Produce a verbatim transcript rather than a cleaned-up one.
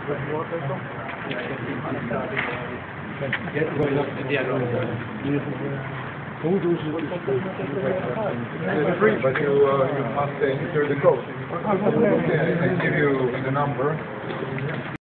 It's free, but you uh, you must enter the code. Okay, I give you the number.